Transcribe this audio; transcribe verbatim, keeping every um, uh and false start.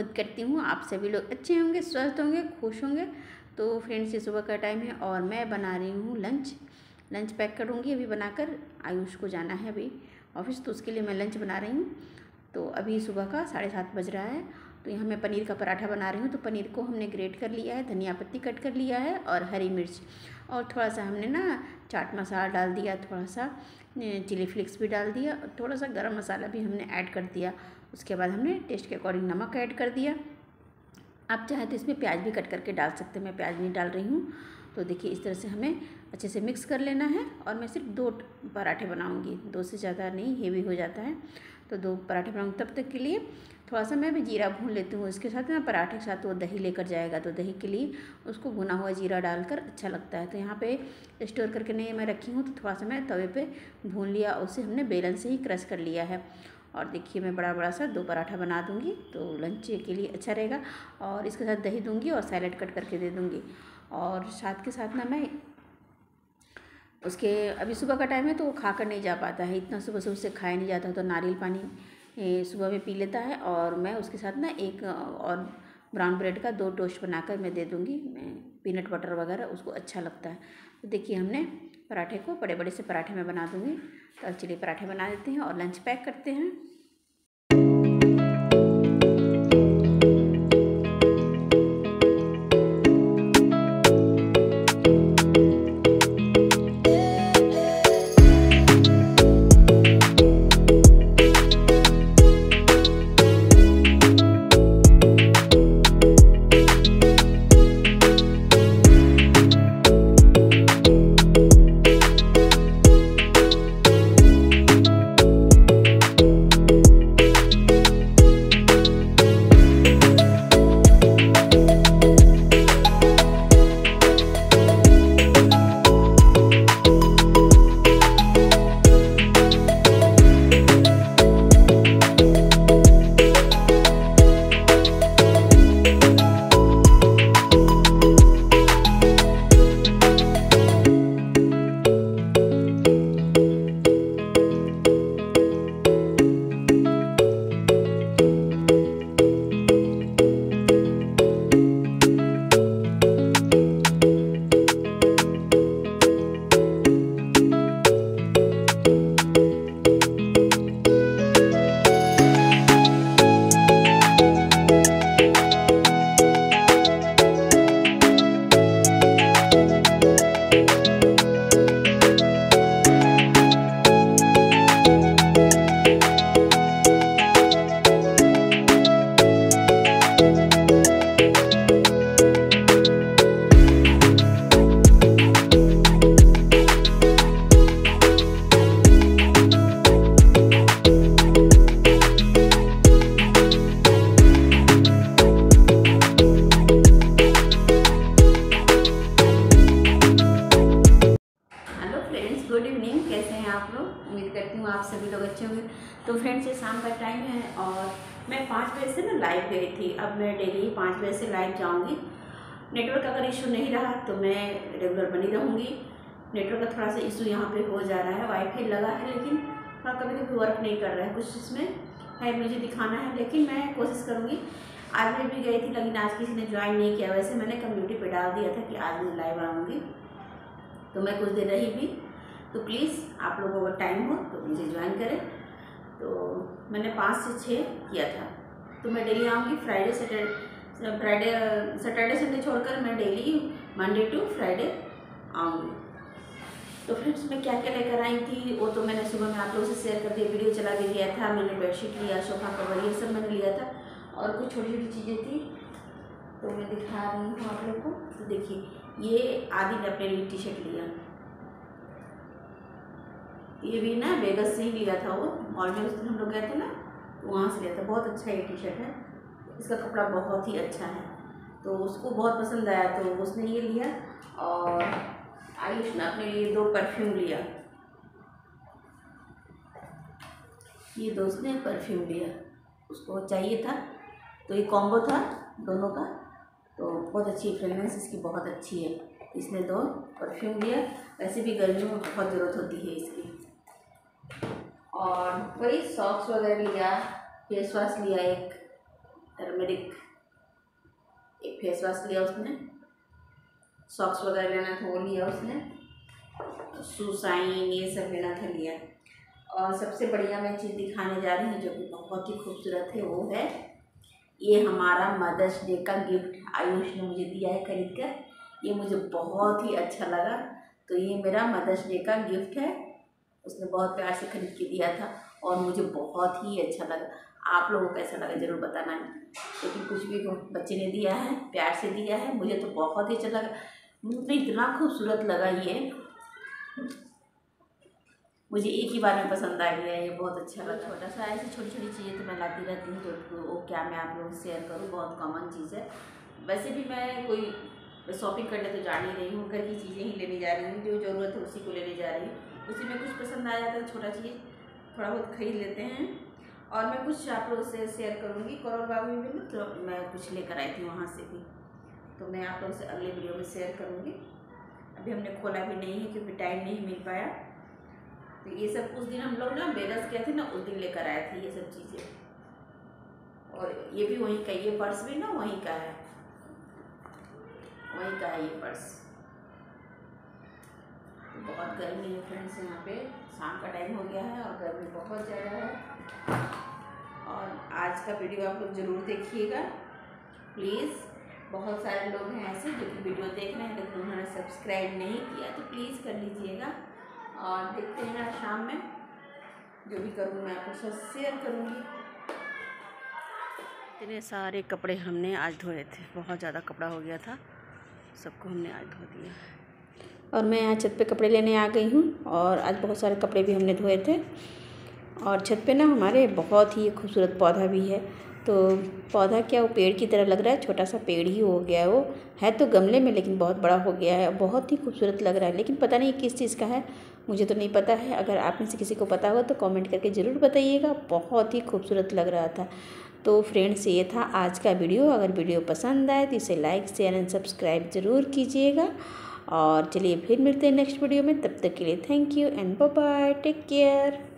उम्मीद करती हूँ आप सभी लोग अच्छे होंगे, स्वस्थ होंगे, खुश होंगे। तो फ्रेंड्स, ये सुबह का टाइम है और मैं बना रही हूँ लंच लंच पैक करूँगी अभी बनाकर। आयुष को जाना है अभी ऑफिस, तो उसके लिए मैं लंच बना रही हूँ। तो अभी सुबह का साढ़े सात बज रहा है। तो यहाँ मैं पनीर का पराठा बना रही हूँ। तो पनीर को हमने ग्रेट कर लिया है, धनिया पत्ती कट कर लिया है और हरी मिर्च, और थोड़ा सा हमने ना चाट मसाला डाल दिया, थोड़ा सा चिली फ्लेक्स भी डाल दिया, और थोड़ा सा गरम मसाला भी हमने ऐड कर दिया। उसके बाद हमने टेस्ट के अकॉर्डिंग नमक ऐड कर दिया। आप चाहे तो इसमें प्याज भी कट करके डाल सकते हैं, मैं प्याज नहीं डाल रही हूँ। तो देखिए इस तरह से हमें अच्छे से मिक्स कर लेना है। और मैं सिर्फ दो पराठे बनाऊँगी, दो से ज़्यादा नहीं, हेवी हो जाता है। तो दो पराठे बनाऊँगी। तब तक के लिए थोड़ा सा मैं भी जीरा भून लेती हूँ। इसके साथ ना पराठे के साथ वो दही लेकर जाएगा, तो दही के लिए उसको भुना हुआ जीरा डालकर अच्छा लगता है। तो यहाँ पे स्टोर करके नहीं मैं रखी हूँ, तो थोड़ा सा मैं तवे पे भून लिया, उसे हमने बेलन से ही क्रश कर लिया है। और देखिए मैं बड़ा बड़ा सा दो पराठा बना दूँगी, तो लंच के लिए अच्छा रहेगा। और इसके साथ दही दूँगी और सैलेड कट करके दे दूँगी। और साथ के साथ ना मैं उसके, अभी सुबह का टाइम है तो वो खा कर नहीं जा पाता है, इतना सुबह से उससे खाया नहीं जाता, तो नारियल पानी सुबह में पी लेता है। और मैं उसके साथ ना एक और ब्राउन ब्रेड का दो टोस्ट बनाकर मैं दे दूँगी, मैं पीनट बटर वगैरह, उसको अच्छा लगता है। तो देखिए हमने पराठे को बड़े बड़े से पराठे में बना दूँगी। तो चलिए पराठे बना देते हैं और लंच पैक करते हैं। गुड इवनिंग, कैसे हैं आप लोग? उम्मीद करती हूँ आप सभी लोग अच्छे होंगे। तो फ्रेंड्स, ये शाम का टाइम है और मैं पाँच बजे से ना लाइव गई थी। अब मैं डेली पाँच बजे से लाइव जाऊँगी। नेटवर्क अगर इशू नहीं रहा तो मैं रेगुलर बनी रहूँगी। नेटवर्क का थोड़ा सा इशू यहाँ पे हो जा रहा है, वाईफाई लगा है लेकिन थोड़ा कभी कभी वर्क नहीं कर रहा है, कुछ इसमें है, मुझे दिखाना है, लेकिन मैं कोशिश करूँगी। आज मैं भी गई थी लेकिन आज किसी ने ज्वाइन नहीं किया। वैसे मैंने कम्युनिटी पर डाल दिया था कि आज मैं लाइव आऊँगी, तो मैं कुछ देर रही भी। तो प्लीज़ आप लोगों को टाइम हो तो मुझे ज्वाइन करें। तो मैंने पाँच से छः किया था। तो मैं डेली आऊँगी, Friday Saturday Friday Saturday Sunday छोड़कर मैं डेली मंडे टू फ्राइडे आऊँगी। तो फ्रेंड्स, मैं क्या क्या लेकर आई थी वो तो मैंने सुबह में आप लोगों से शेयर कर दिया, वीडियो चला भी दिया था। मैंने बेडशीट लिया, सोफा कवर, ये सब मैंने लिया था और कुछ छोटी छोटी चीज़ें थी, तो मैं दिखा रही हूँ आप लोगों को। तो देखिए ये आदि ने अपने लिए टी शर्ट लिया, ये भी ना वेगस से ही लिया था। वो मॉल में उस दिन हम लोग गए थे ना, तो वहाँ से लिया था। बहुत अच्छा ये टी शर्ट है, इसका कपड़ा बहुत ही अच्छा है, तो उसको बहुत पसंद आया तो उसने ये लिया। और आयुष ने अपने लिए दो परफ्यूम लिया, ये दोस्त ने परफ्यूम लिया, उसको चाहिए था, तो ये कॉम्बो था दोनों का। तो बहुत अच्छी फ्रेगनेंस इसकी बहुत अच्छी है, इसने दो परफ्यूम लिया। वैसे भी गर्मियों में बहुत ज़रूरत होती है इसकी। और वही सॉक्स वगैरह लिया, फेस वॉश लिया एक, टर्मेरिक। एक फेस वॉश लिया उसने, सॉक्स वगैरह लेना था वो लिया उसने, सुसाइन ये सब लेना था लिया। और सबसे बढ़िया मैं चीज़ दिखाने जा रही हूँ जो कि बहुत ही खूबसूरत है, वो है ये हमारा मदर्स डे का गिफ्ट आयुष ने मुझे दिया है खरीद कर। ये मुझे बहुत ही अच्छा लगा। तो ये मेरा मदर्स डे का गिफ्ट है, उसने बहुत प्यार से खरीद के दिया था और मुझे बहुत ही अच्छा लगा। आप लोगों को कैसा लगा ज़रूर बताना। लेकिन कुछ भी बच्चे ने दिया है, प्यार से दिया है, मुझे तो बहुत ही अच्छा लगा। मुझे इतना खूबसूरत लगा ये, मुझे एक ही बार में पसंद आ गया, ये बहुत अच्छा लगा। छोटा सा ऐसी छोटी छोटी चीज़ें तो मैं लाती रहती हूँ, तो वो क्या मैं आप लोगों से शेयर करूँ, बहुत कॉमन चीज़ है। वैसे भी मैं कोई शॉपिंग करने तो जा नहीं रही हूँ, घर की चीज़ें ही लेने जा रही हूँ, जो ज़रूरत है उसी को लेने जा रही हूँ। उसी में कुछ पसंद आ जाता है, छोटा चीज़ थोड़ा बहुत खरीद लेते हैं। और मैं कुछ आप लोगों से शेयर करूँगी। करोल बाग में भी तो मैं कुछ लेकर आई थी वहाँ से भी, तो मैं आप लोगों से अगले वीडियो में शेयर करूँगी। अभी हमने खोला भी नहीं है क्योंकि टाइम नहीं मिल पाया। तो ये सब उस दिन हम लोग ना बेगस गए थे ना, उस दिन लेकर आए थे ये सब चीज़ें। और ये भी वहीं का, ये पर्स भी ना वहीं का है, वहीं का है ये पर्स। तो बहुत गर्मी है फ्रेंड्स, यहाँ पे शाम का टाइम हो गया है और गर्मी बहुत ज़्यादा है। और आज का वीडियो आप लोग ज़रूर देखिएगा प्लीज़। बहुत सारे लोग हैं ऐसे जो कि वीडियो देख रहे हैं लेकिन उन्होंने सब्सक्राइब नहीं किया, तो प्लीज़ कर लीजिएगा। और देखते हैं ना शाम में जो भी करूँ मैं आपके साथ शेयर करूँगी। इतने सारे कपड़े हमने आज धोए थे, बहुत ज़्यादा कपड़ा हो गया था, सबको हमने आज धो दिया। और मैं यहाँ छत पे कपड़े लेने आ गई हूँ और आज बहुत सारे कपड़े भी हमने धोए थे। और छत पे ना हमारे बहुत ही खूबसूरत पौधा भी है। तो पौधा क्या, वो पेड़ की तरह लग रहा है, छोटा सा पेड़ ही हो गया है। वो है तो गमले में लेकिन बहुत बड़ा हो गया है, बहुत ही खूबसूरत लग रहा है। लेकिन पता नहीं किस चीज़ का है, मुझे तो नहीं पता है। अगर आप में से किसी को पता हो तो कमेंट करके ज़रूर बताइएगा। बहुत ही खूबसूरत लग रहा था। तो फ्रेंड्स ये था आज का वीडियो। अगर वीडियो पसंद आए तो इसे लाइक शेयर एंड सब्सक्राइब ज़रूर कीजिएगा। और चलिए फिर मिलते हैं नेक्स्ट वीडियो में, तब तक के लिए thank you and bye bye, take care.